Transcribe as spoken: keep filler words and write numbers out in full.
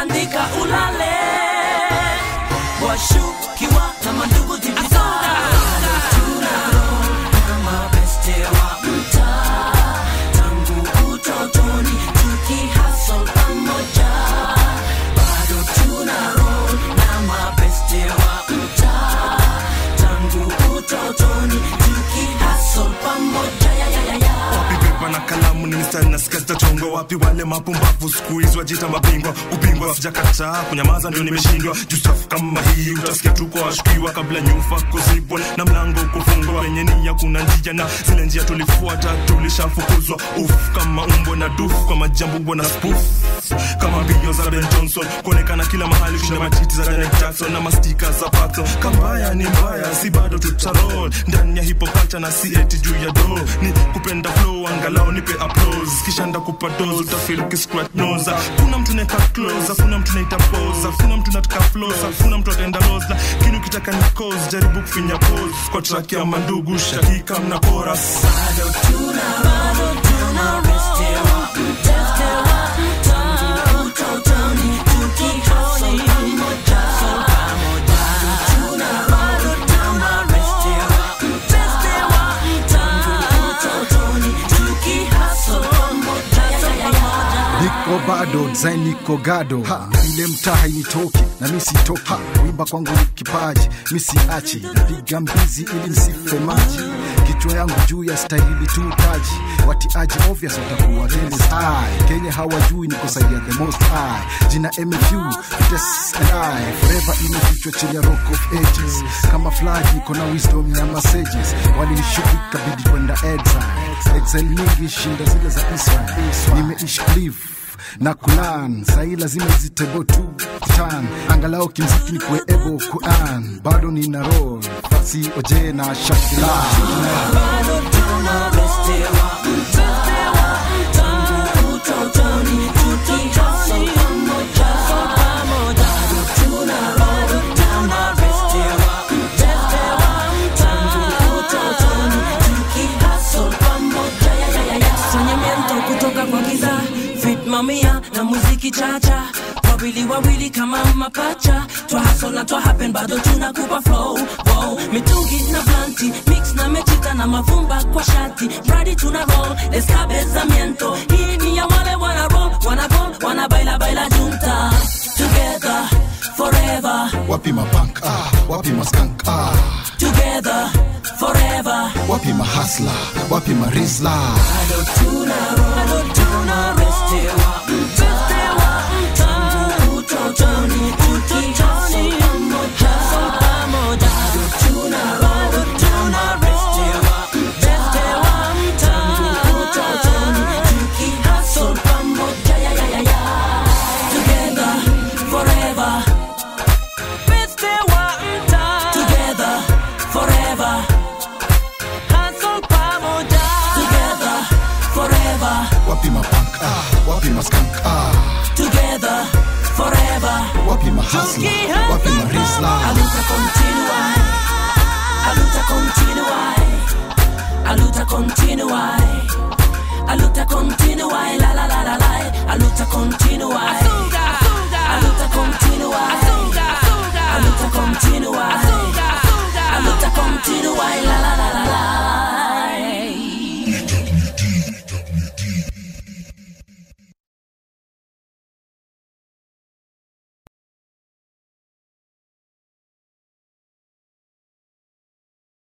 tandika ulale washukiwa na mandugu divisa na kalamu ni mistari na skasta chongo wapi wale mapumbavu squeeze wajita mabingwa ubingwa sijakataa kunyamaza ndio nimeshindwa justafu kama hii utasikia tuko washukiwa kabla nyufa kuzibwa na mlango kufungwa wenye nia kuna njia na zile njia tulifuata tulishafukuzwa uf kama umbo na dufu kwa majambu na spoof kama bio za Ben Johnson kuonekana kila mahali kushinda matiti za Janet Jackson na mastika za Pato kambaya ni mbaya si bado tutarol ndani ya hip hop culture na si eti juu ya do ni kupenda flow angalau nipe applause kisha ndakupa dose utafeel ukisquat nose kuna mtu neka close kuna mtu naita pose kuna mtu nataka flow kuna mtu atenda lost lakini ukitaka ni cause jaribu kufinya pose kwa track ya mandugu shakika mna chorus bado tuna bado tuna restewa restewa Niko bado, design niko gado ha, ile mtaa hainitoki na mimi sitoki wimba kwangu ni kipaji, mimi siachi napiga mbizi ili nisife maji kichwa yangu juu ya stahili tu taji watiaji obvious utakuwa deli high Kenya hawajui niko saidi the most high jina M F U this and I forever in the future chini ya rock of ages kama flag iko na wisdom ya messages walinishuki kabidi kwenda exile exile mingi shinda zile za Israel nimeishi live na kulan sai lazima zitebo tu tan angalau kimziki ni kuebo kuan bado nina roll fasi oje na shakila bado tuna restewa restewa tangu utotoni tukihasol pamoja pamoja tuna bado tuna restewa restewa tangu utotoni tukihasol pamoja ya ya ya ya soñamiento kutoka kwa giza mamia na muziki chacha wawili wawili kama mapacha twa hustle na twa happen bado tunakupa flow wow mitungi na blanti mix na mechita na mavumba kwa shati ready tuna roll escabezamiento hii ni ya wale wana roll wana roll wana baila baila junta together forever wapi mabank ah wapi maskank ah together forever wapi mahasla wapi marizla bado tuna roll bado tuna restewa restewa tangu utotoni utotoni pamoja pamoja tuna bado tuna restewa restewa tangu utotoni tukihustle pamoja ya ya ya ya together forever restewa together forever hustle pamoja together forever wapi mabank ah wapi maskank ah together forever wapi mahasla wapi marizla aluta continua aluta continua aluta continua aluta continua la la la la la aluta continua aluta continua aluta continua aluta continua la la la la la